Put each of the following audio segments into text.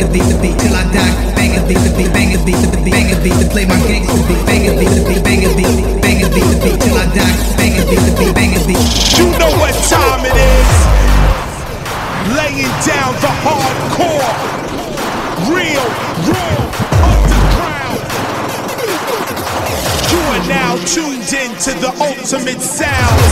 beat, the beat till I die. Bang a beat, the beat, bang a beat, the beat, bang a beat to play my gangster beat. Bang a beat, the beat, bang a beat, bang a beat, the beat till I die. Bang a beat, the beat, bang a beat. You know what time it is. Laying down the hardcore, real, raw, underground. You are now tuned in to the ultimate sound.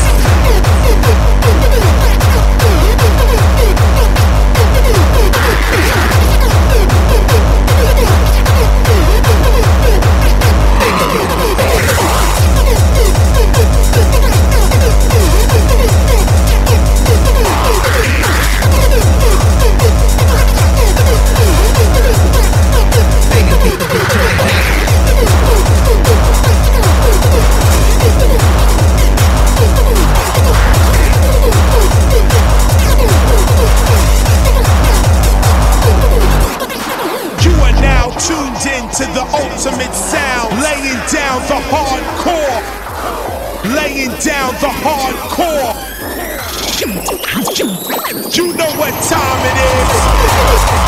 Tuned in to the ultimate sound, laying down the hardcore, laying down the hardcore. You know what time it is.